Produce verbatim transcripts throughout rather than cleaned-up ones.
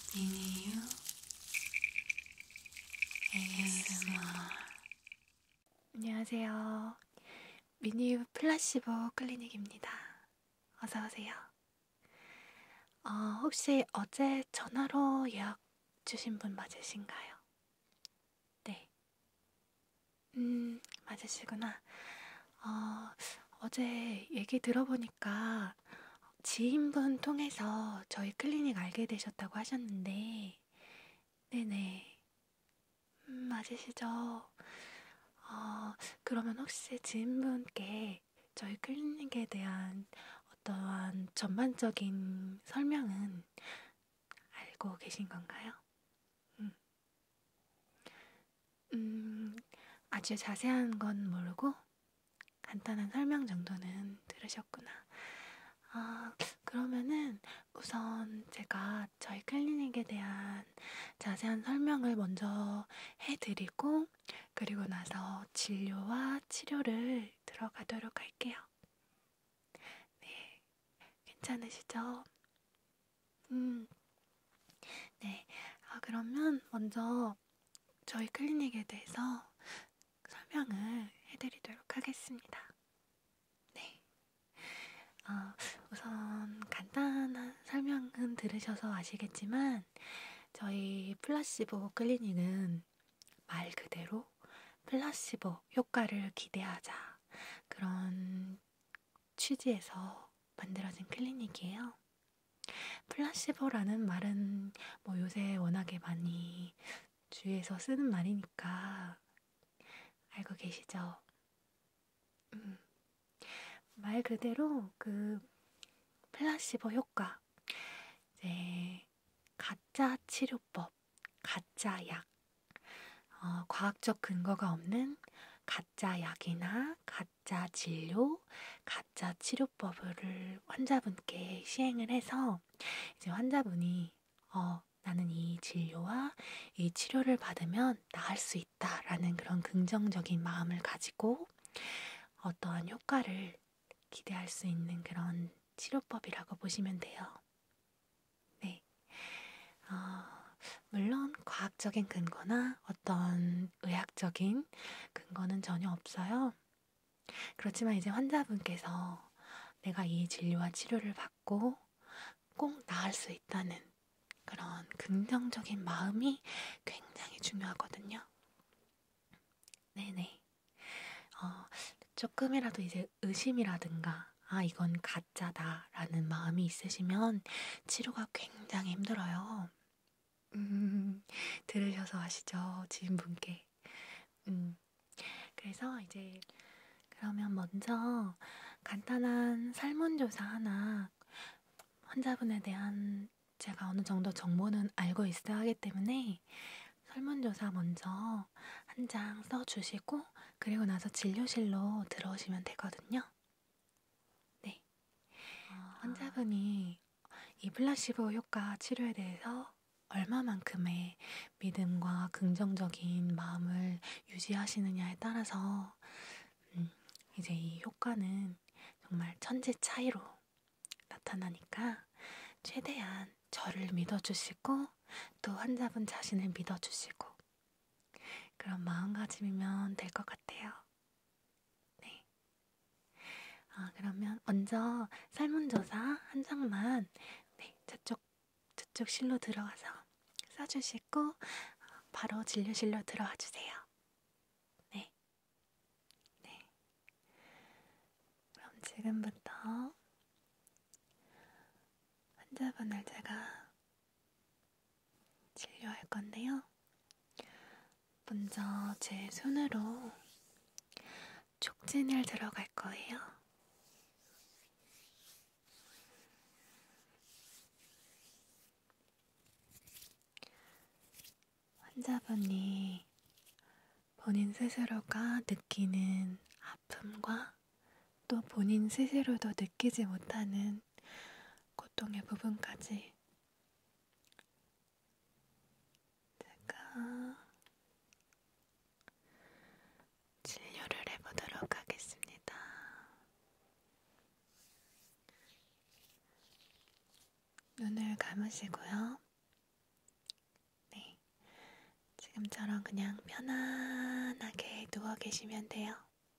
미니유 에이에스엠알. 안녕하세요. 미니유 플라시보 클리닉입니다. 어서오세요. 어, 혹시 어제 전화로 예약 주신 분 맞으신가요? 네. 음, 맞으시구나. 어, 어제 얘기 들어보니까 지인분 통해서 저희 클리닉 알게 되셨다고 하셨는데, 네네. 음, 맞으시죠? 어, 그러면 혹시 지인분께 저희 클리닉에 대한 어떠한 전반적인 설명은 알고 계신 건가요? 음, 음, 아주 자세한 건 모르고 간단한 설명 정도는 들으셨구나. 아, 그러면은 우선 제가 저희 클리닉에 대한 자세한 설명을 먼저 해드리고, 그리고 나서 진료와 치료를 들어가도록 할게요. 네, 괜찮으시죠? 음, 네. 아, 그러면 먼저 저희 클리닉에 대해서 설명을 해드리도록 하겠습니다. 네. 어, 우선 간단한 설명은 들으셔서 아시겠지만, 저희 플라시보 클리닉은 말 그대로 플라시보 효과를 기대하자, 그런 취지에서 만들어진 클리닉이에요. 플라시보라는 말은 뭐 요새 워낙에 많이 주위에서 쓰는 말이니까 알고 계시죠? 음, 말 그대로 그 플라시보 효과, 이제 가짜 치료법, 가짜 약, 어, 과학적 근거가 없는 가짜 약이나 가짜 진료, 가짜 치료법을 환자분께 시행을 해서 이제 환자분이 어, 나는 이 진료와 이 치료를 받으면 나을 수 있다라는 그런 긍정적인 마음을 가지고 어떠한 효과를 기대할 수 있는 그런 치료법이라고 보시면 돼요. 네. 어, 물론 과학적인 근거나 어떤 의학적인 근거는 전혀 없어요. 그렇지만 이제 환자분께서 내가 이 진료와 치료를 받고 꼭 나을 수 있다는 그런 긍정적인 마음이 굉장히 중요하거든요. 네네. 어, 조금이라도 이제 의심이라든가, 아, 이건 가짜다라는 마음이 있으시면 치료가 굉장히 힘들어요. 음, 들으셔서 아시죠? 지인분께. 음, 그래서 이제 그러면 먼저 간단한 설문조사 하나, 환자분에 대한 제가 어느 정도 정보는 알고 있어야 하기 때문에 설문조사 먼저 한 장 써주시고, 그리고 나서 진료실로 들어오시면 되거든요. 네. 어, 환자분이 이 플라시보 효과 치료에 대해서 얼마만큼의 믿음과 긍정적인 마음을 유지하시느냐에 따라서 음, 이제 이 효과는 정말 천지 차이로 나타나니까 최대한 저를 믿어주시고 또 환자분 자신을 믿어주시고 그런 마음가짐이면 될 것 같아요. 네. 아, 그러면 먼저 설문조사 한 장만, 네, 저쪽, 저쪽 실로 들어가서 써주시고 바로 진료실로 들어와 주세요. 네. 네. 그럼 지금부터 환자분을 제가 진료할 건데요. 먼저 제 손으로 촉진을 들어갈 거예요. 환자분이 본인 스스로가 느끼는 아픔과 또 본인 스스로도 느끼지 못하는 고통의 부분까지 제가 진료를 해보도록 하겠습니다. 눈을 감으시고요. 지금처럼 그냥 편안하게 누워 계시면 돼요.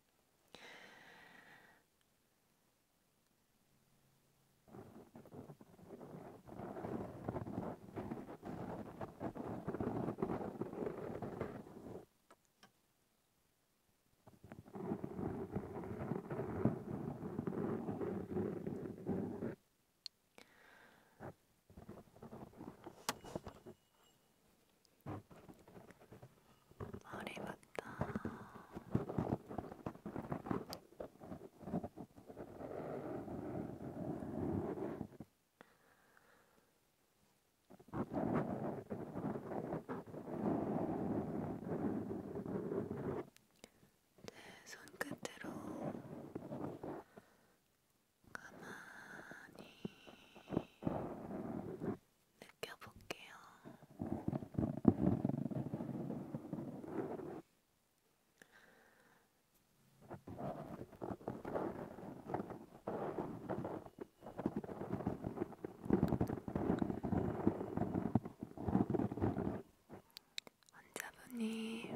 머리부터 손끝으로 가만히 느껴볼게요. 환자분이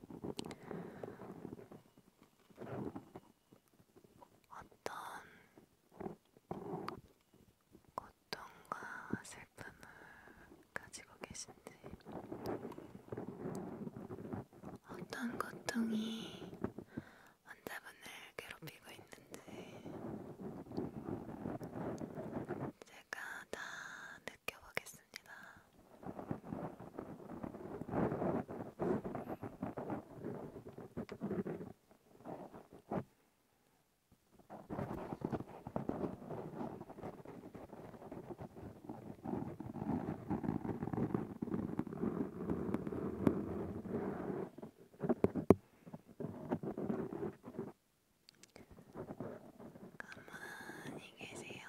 어떤 고통과 슬픔을 가지고 계신지, 어떤 고통이 환자분을 괴롭히고 있는지 제가 다 느껴보겠습니다. 가만히 계세요.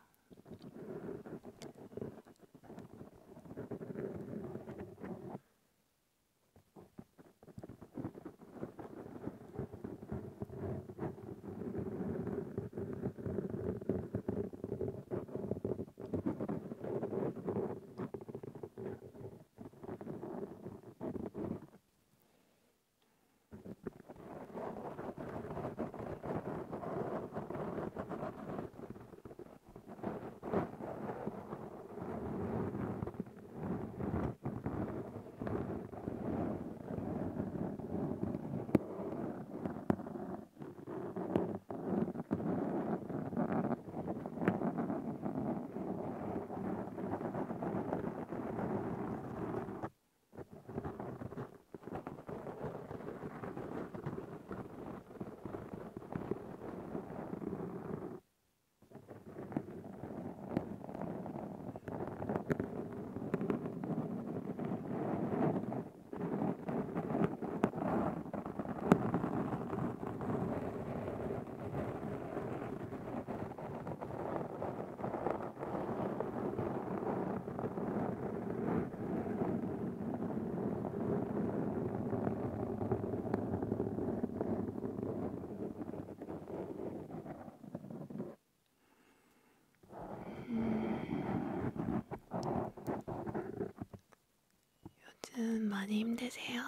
요즘 많이 힘드세요?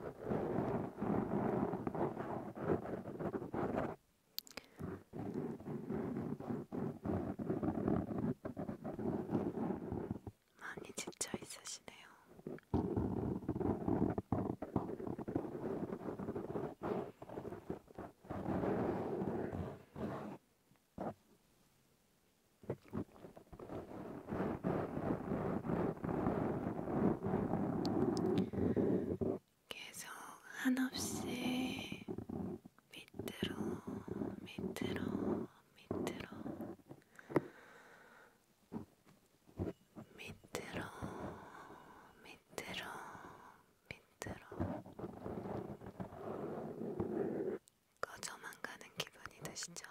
많이 지쳐 있으시네요. 계속 한없이 밑으로, 밑으로, 밑으로, 밑으로, 밑으로, 밑으로 꺼져만 가는 기분이 드시죠?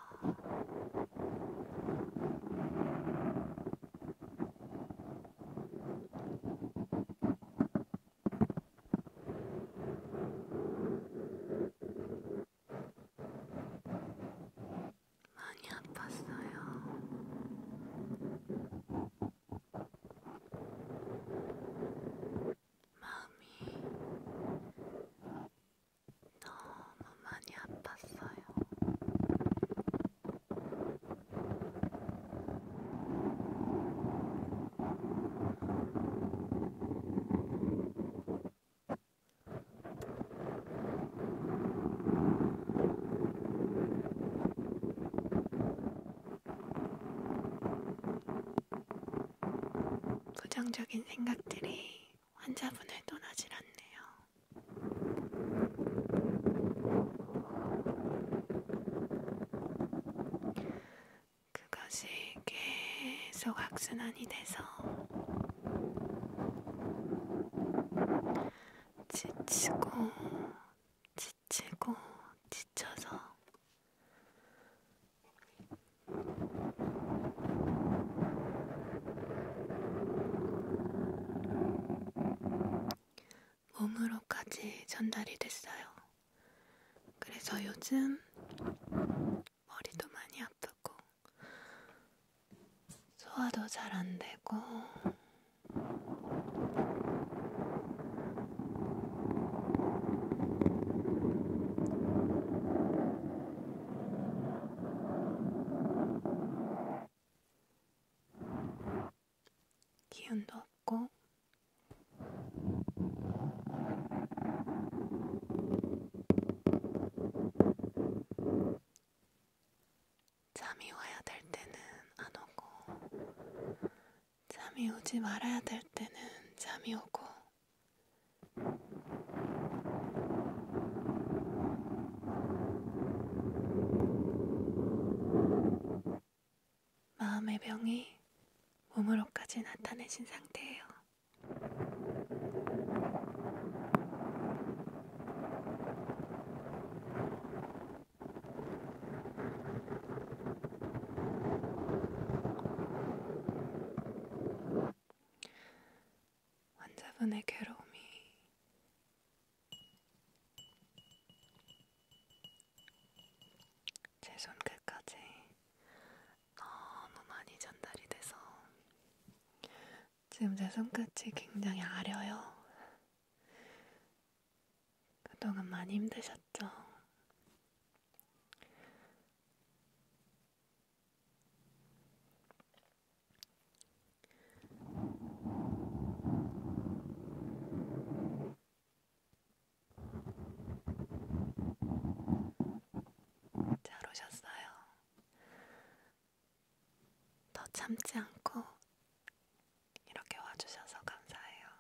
부정적인 생각들이 환자분을 떠나질 않네요. 그것이 계속 악순환이 돼서 지치고 지치고 지쳐서 몸으로까지 전달이 됐어요. 그래서 요즘 머리도 많이 아프고 소화도 잘 안 되고 기운도 없고 잠이 와야 될 때는 안 오고 잠이 오지 말아야 될 때는 잠이 오고 마음의 병이 몸으로까지 나타내신 상태예요. 환자분의 괴로움이 제 손끝까지 너무 많이 전달이 돼서 지금 제 손끝이 굉장히 아려요. 그동안 많이 힘드셨죠? 잘 오셨어요. 더 참지 않고 이렇게 와주셔서 감사해요.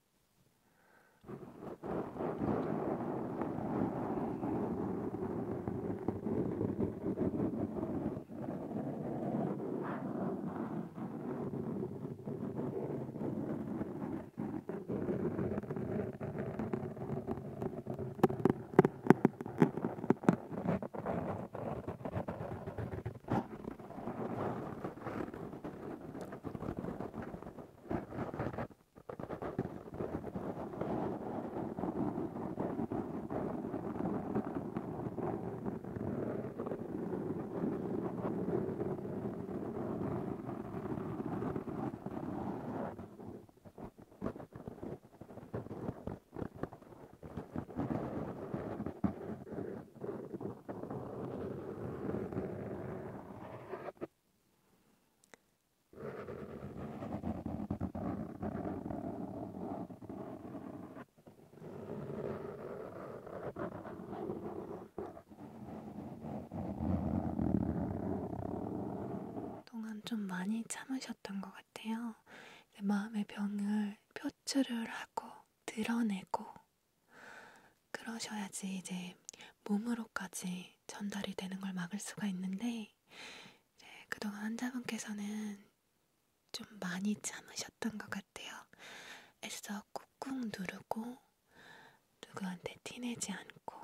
그동안 좀 많이 참으셨던 것 같아요. 이제 마음의 병을 표출을 하고 드러내고 그러셔야지 이제 몸으로까지 전달이 되는 걸 막을 수가 있는데 이제 그동안 환자분께서는 좀 많이 참으셨던 것 같아요. 애써 꾹꾹 누르고 누구한테 티내지 않고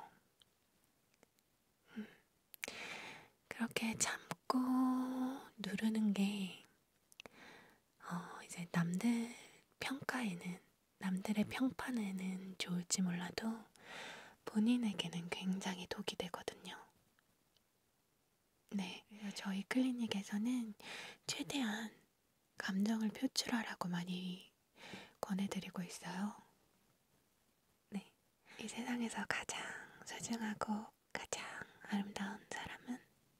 음, 그렇게 참고 누르는 게 어, 이제 남들 평가에는 남들의 평판에는 좋을지 몰라도 본인에게는 굉장히 독이 되거든요. 네, 그래서 저희 클리닉에서는 최대한 감정을 표출하라고 많이 권해드리고 있어요. 네, 이 세상에서 가장 소중하고 가장 아름다운 사람은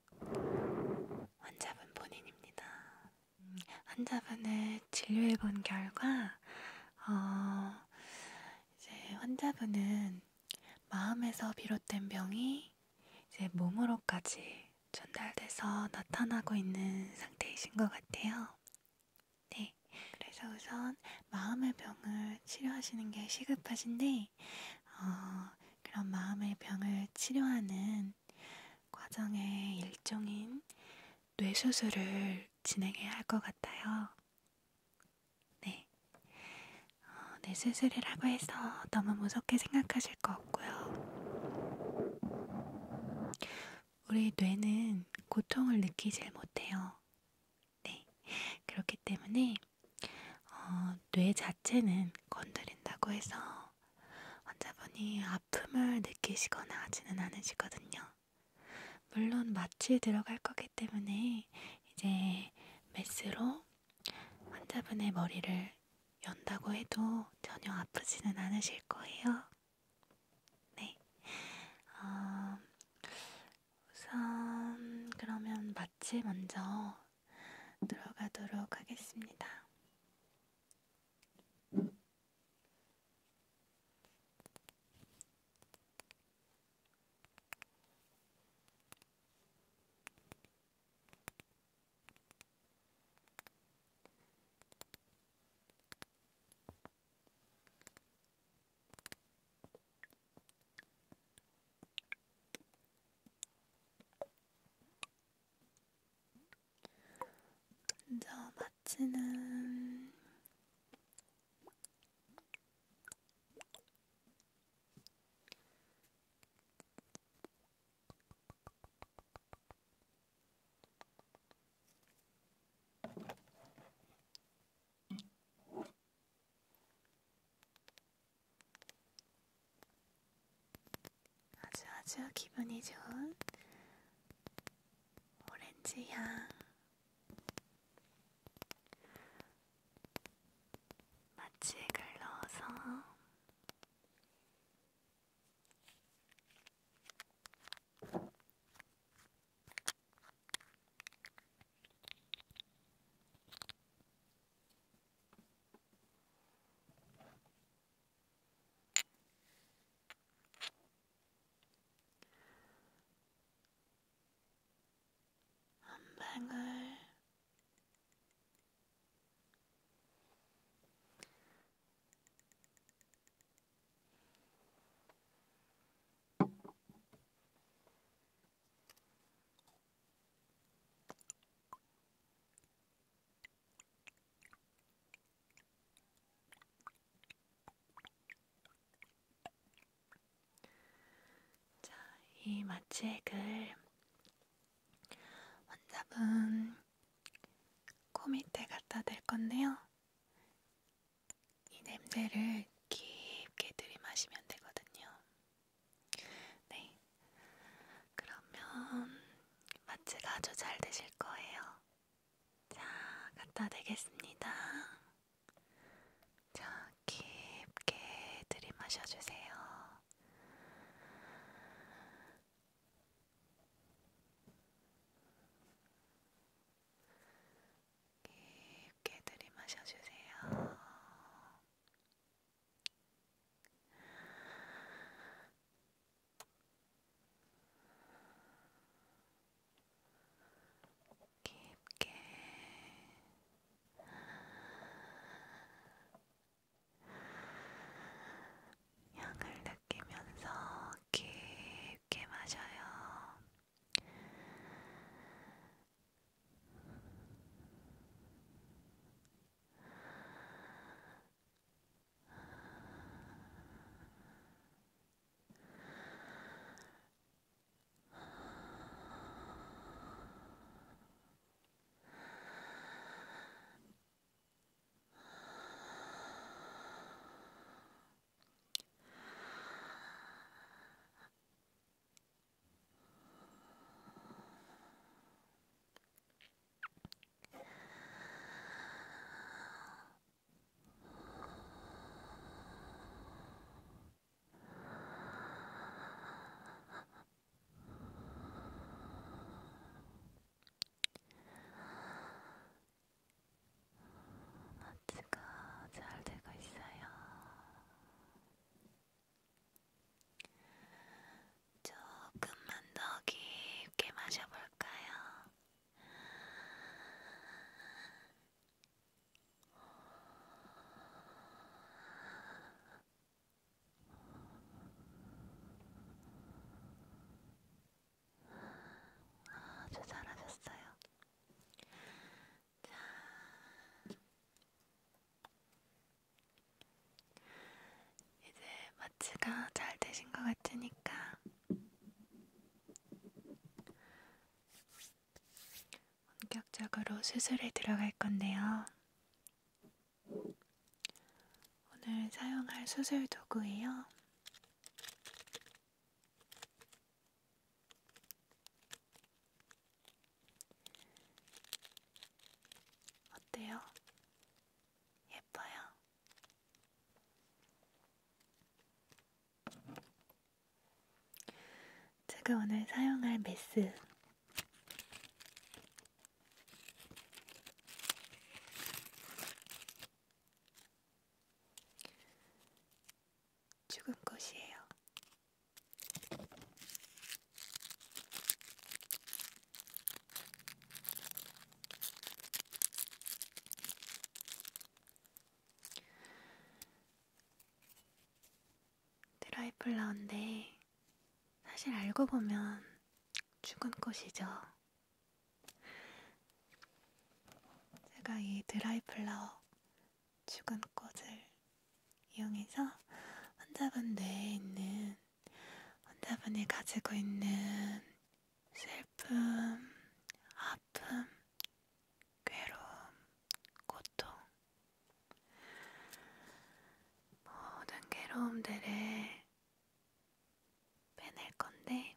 환자분 본인입니다. 음, 환자분을 진료해본 결과 어, 이제 환자분은 마음에서 비롯된 병이 이제 몸으로까지 전달돼서 나타나고 있는 상태이신 것 같아요. 네, 그래서 그래서 우선 마음의 병을 치료하시는 게 시급하신데, 어, 그런 마음의 병을 치료하는 과정의 일종인 뇌수술을 진행해야 할 것 같아요. 네. 어, 뇌수술이라고 해서 너무 무섭게 생각하실 거 없고요. 우리 뇌는 고통을 느끼질 못해요. 네. 그렇기 때문에 어, 뇌 자체는 건드린다고 해서 환자분이 아픔을 느끼시거나 하지는 않으시거든요. 물론 마취에 들어갈 거기 때문에 이제 메스로 환자분의 머리를 연다고 해도 전혀 아프지는 않으실 거예요. 네. 어, 우선 그러면 마취 먼저 들어가도록 하겠습니다. 먼저 마취는 아주 아주 기분이 좋은 오렌지 향 마취액을 넣어서 한 방울 자, 이 마취액을 환자분 코 밑에 갖다 댈 건데요. 이 냄새를 깊게 들이마시면 되거든요. 네. 그러면 마취가 아주 잘 되실 거예요. 자, 갖다 대겠습니다. 자, 깊게 들이마셔주세요. 깊게 들이마셔주세요. 깊게 수술에 들어갈 건데요. 오늘 사용할 수술 도구예요. 어때요? 예뻐요? 제가 오늘 사용할 메스 죽은 꽃이에요. 드라이플라워인데 사실 알고 보면 죽은 꽃이죠. 제가 이 드라이플라워 죽은 꽃을 이용해서 환자분 뇌에 있는 환자분이 가지고 있는 슬픔, 아픔, 괴로움, 고통, 모든 괴로움들을 빼낼 건데,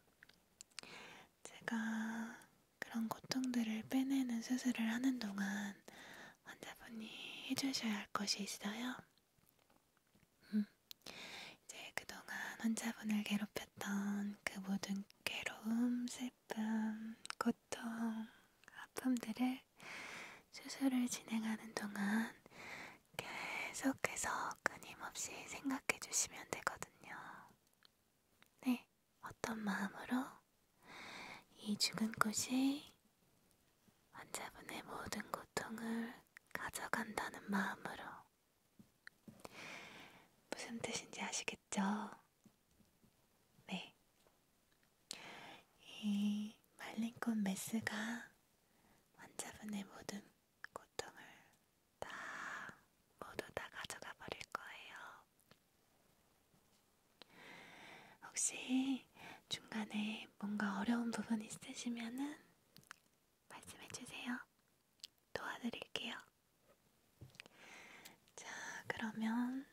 제가 그런 고통들을 빼내는 수술을 하는 동안 환자분이 해주셔야 할 것이 있어요. 음, 이제 그동안 환자분을 괴롭혔던 그 모든 괴로움, 슬픔, 고통, 아픔들을 수술을 진행하는 동안 계속해서 끊임없이 생각해 주시면 되거든요. 네, 어떤 마음으로? 이 죽은 꽃이 환자분의 모든 고통을 가져간다는 마음으로. 무슨 뜻인지 아시겠죠? 네. 이 말린 꽃 메스가 환자분의 모든 고통을 다 모두 다 가져가 버릴 거예요. 혹시 중간에 뭔가 어려운 부분 있으시면은 말씀해 주세요. 도와드릴게요. 자, 그러면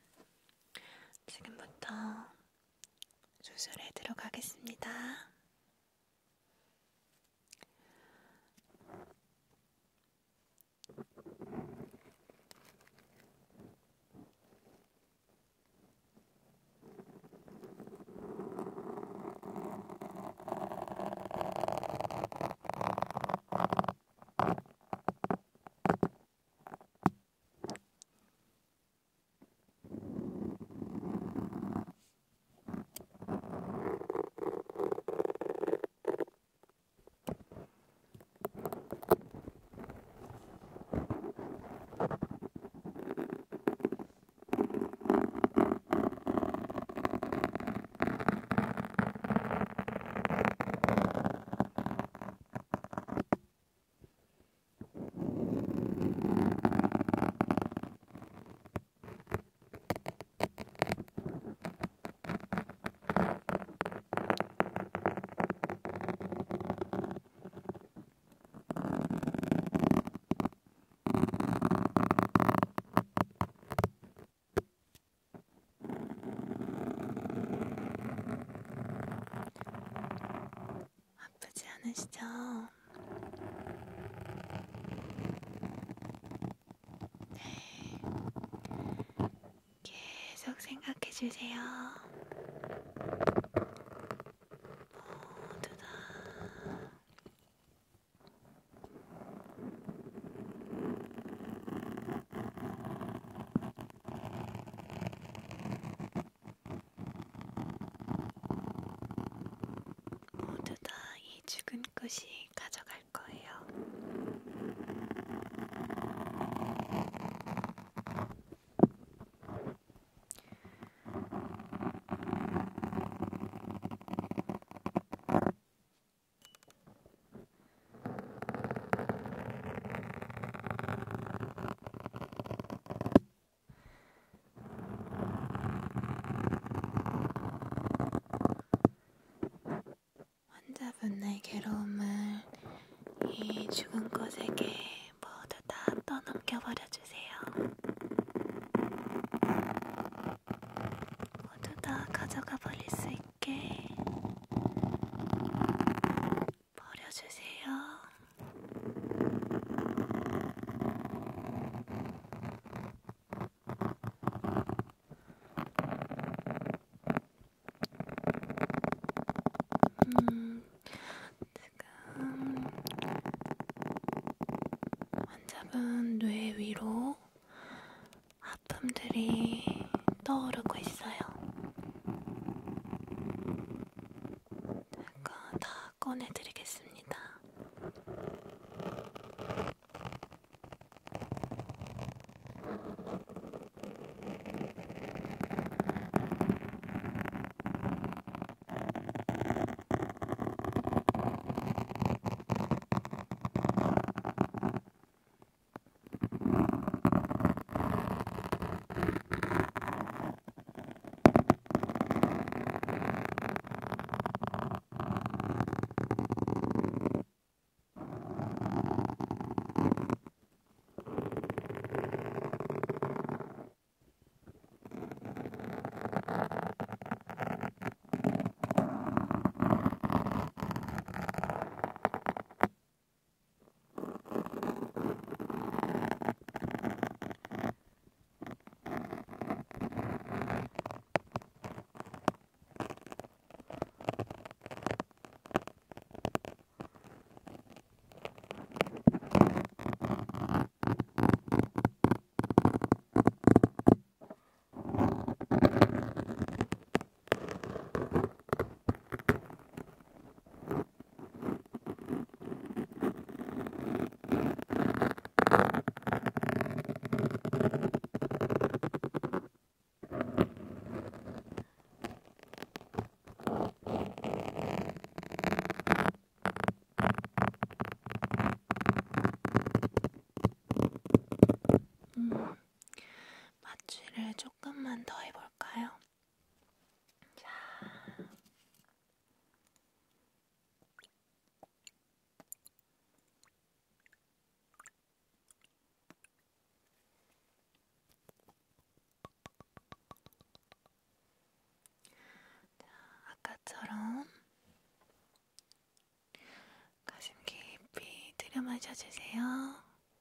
지금부터 수술에 들어가겠습니다. 아프지 않으시죠? 네. 계속 생각해 주세요. 모두 다 모두 다 이 죽은 꽃이 가져갈 거예요. 환자분의 괴로움을 이 죽은 꽃에게 음, 지금 환자분 뇌 위로 아픔들이 떠오르고 있어요. 제가 다 꺼내드리겠습니다. 음, 마취를 조금만 더 해볼까요? 자, 아까처럼 가슴 깊이 들여 마셔주세요.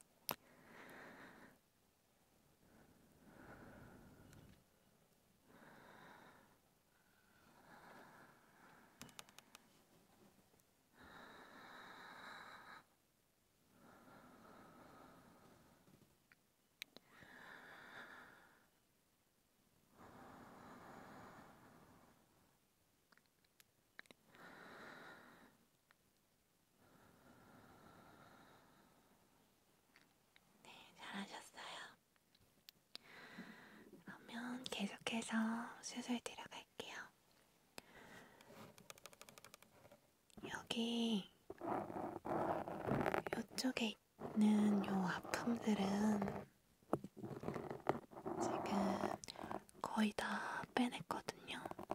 잘하셨어요. 그러면 계속해서 수술 들어갈게요. 여기 이쪽에 있는 요 아픔들은 지금 거의 다 빼냈거든요.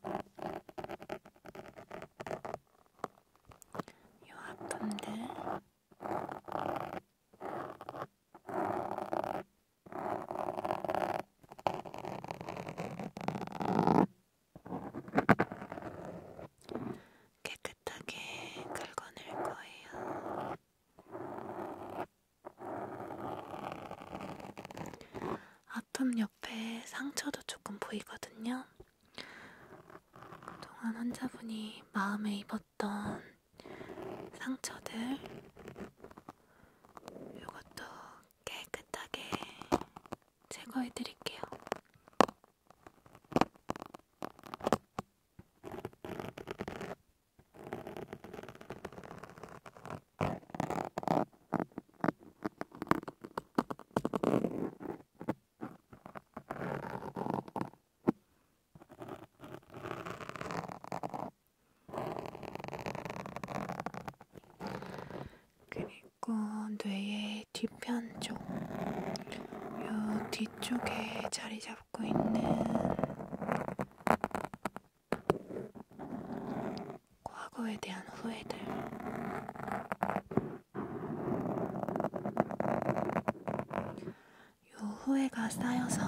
요 아픔들 깨끗하게 긁어낼 거예요. 아픔 옆에 상처도 조금 보이거든요. 그동안 환자분이 마음에 입었던 상처들, 이것도 깨끗하게 제거해 드릴게요. 그리고 뇌의 뒤편 쪽, 요 뒤쪽에 자리 잡고 있는 과거에 대한 후회들, 요 후회가 쌓여서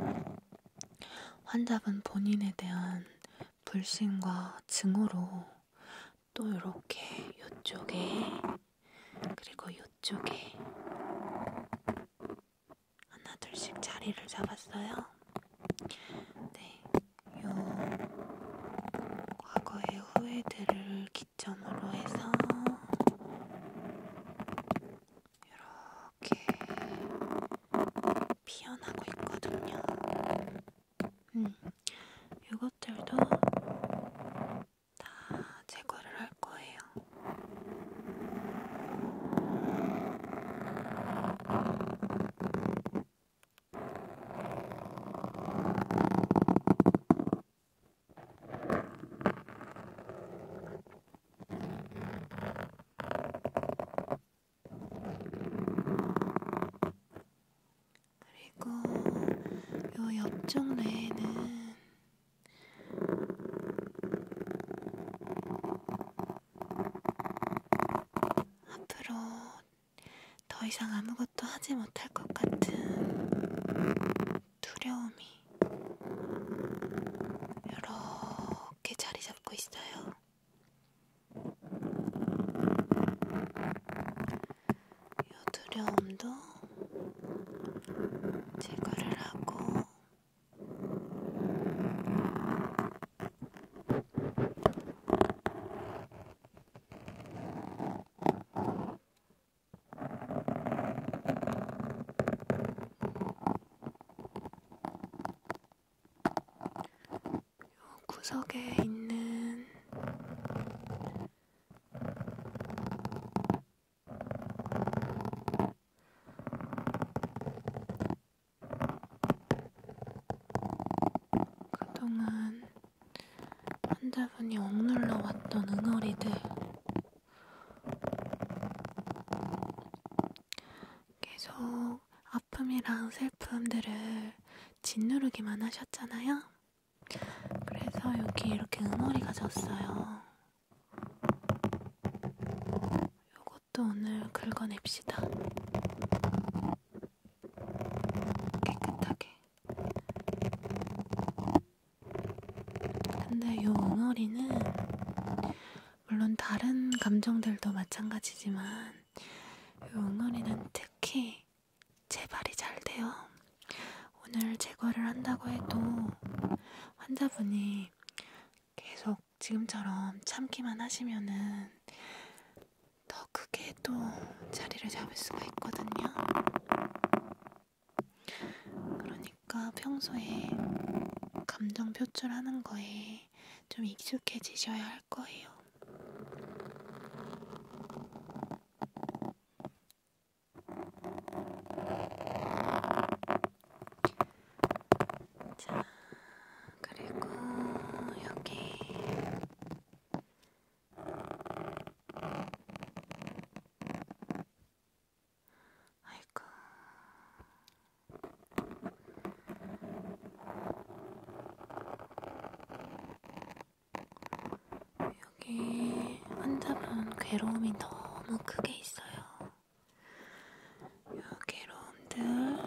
환자분 본인에 대한 불신과 증오로 또 이렇게 이쪽에 그리고 이쪽에 하나 둘씩 자리를 잡았어요. 네, 요 과거의 후회들을 기점 더 이상 아무것도 하지 못할 것 같은 두려움이 이렇게 자리 잡고 있어요. 이 두려움도 제거를 하고 구석에 있는 그동안 환자분이 억눌러 왔던 응어리들, 계속 아픔이랑 슬픔들을 짓누르기만 하셨잖아요. 그래서 여기 이렇게 응어리가 졌어요. 요것도 오늘 긁어냅시다. 깨끗하게. 근데 요 응어리는 물론 다른 감정들도 마찬가지지만 요 응어리는 특히 재발이 잘 돼요. 오늘 제거를 한다고 해도 환자분이 계속 지금처럼 참기만 하시면은 더 크게 또 자리를 잡을 수가 있거든요. 그러니까 평소에 감정 표출하는 거에 좀 익숙해지셔야 할 거예요. 자, 그리고 여기 아이고 여기 환자분 괴로움이 너무 크게 있어요. 이 괴로움들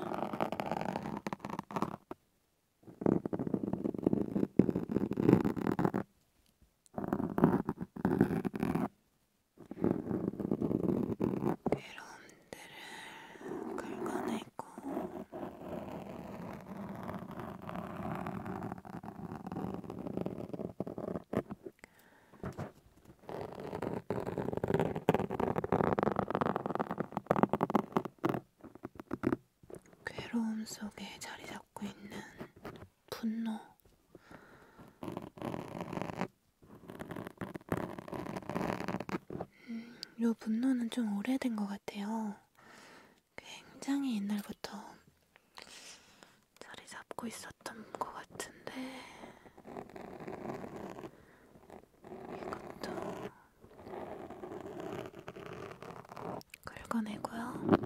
괴로움들을 긁어내고 괴로움 속에 자리 잡고 있는 분노, 음, 요 분노는 좀 오래된 것 같아요. 굉장히 옛날부터 자리 잡고 있었던 것 같은데 이것도 긁어내고요.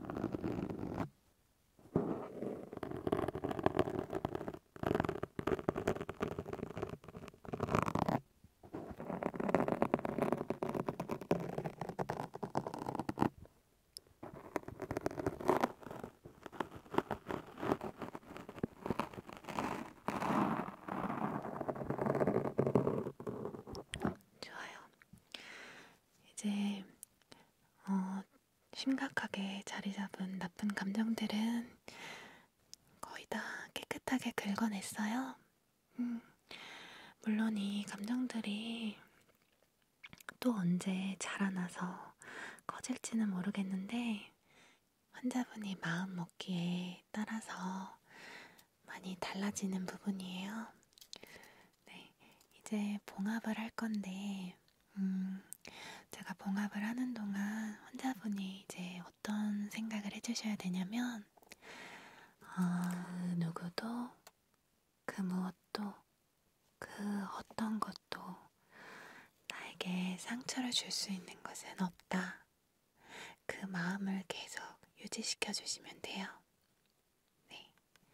좋아요. 이제 어, 심각하게 자리 잡은 나쁜 감정들은 거의 다 깨끗하게 긁어냈어요. 음, 물론 이 감정들이 또 언제 자라나서 커질지는 모르겠는데 환자분이 마음 먹기에 따라서 많이 달라지는 부분이에요. 네, 이제 봉합을 할 건데 음, 제가 봉합을 하는 동안 환자분이 이제 어떤 생각을 해주셔야 되냐면 어, 그 누구도 그 무엇도 그 어떤 것도 나에게 상처를 줄 수 있는 것은 없다. 그 마음을 계속 유지시켜 주시면 돼요. 네.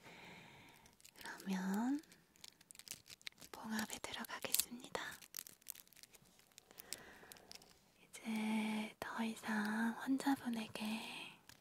그러면 봉합에 들어가겠습니다. 이제 더 이상 환자분에게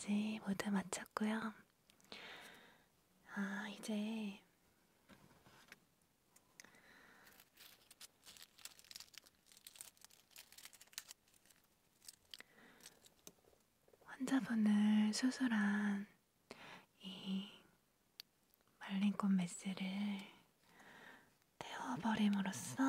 무릎까지 모두 마쳤고요. 아, 이제 환자분을 수술한 이 말린 꽃 메스를 태워버림으로써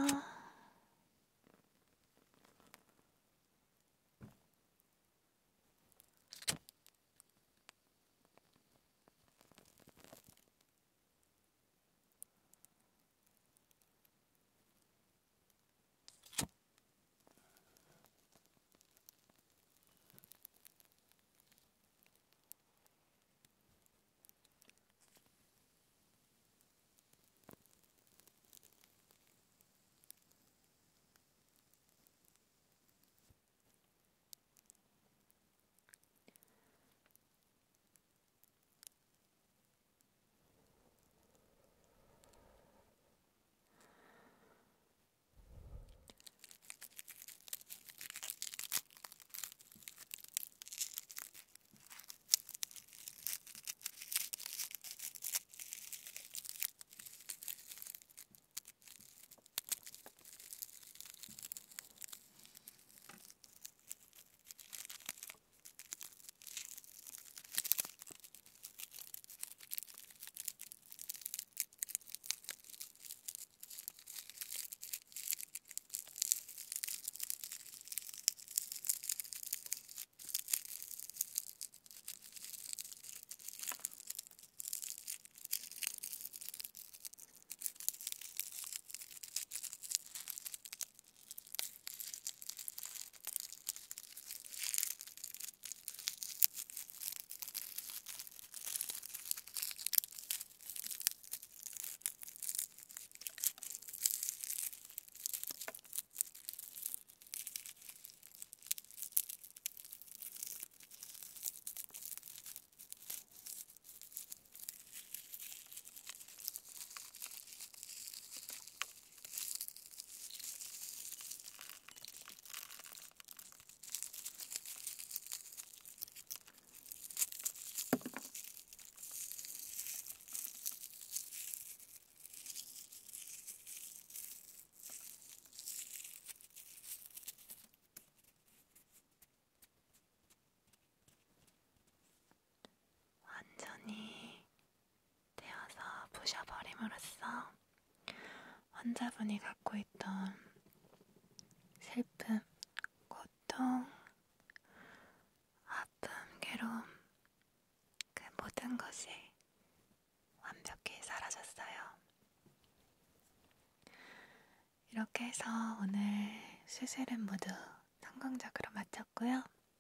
완전히 태워서 부셔버림으로써 환자분이 갖고 있던 슬픔, 고통, 아픔, 괴로움, 그 모든 것이 완벽히 사라졌어요. 이렇게 해서 오늘 수술은 모두 성공적으로 마쳤고요.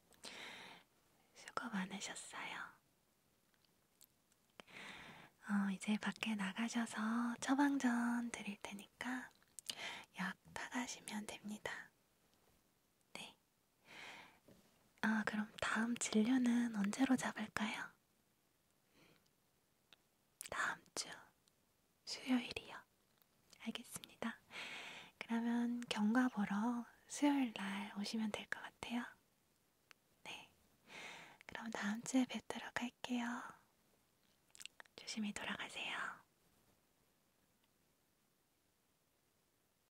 수고 많으셨어요. 어, 이제 밖에 나가셔서 처방전 드릴 테니까 약 타가시면 됩니다. 네. 아, 그럼 다음 진료는 언제로 잡을까요? 다음 주 수요일이요. 알겠습니다. 그러면 경과 보러 수요일 날 오시면 될 것 같아요. 네. 그럼 다음 주에 뵙도록 할게요. 조심히 돌아가세요.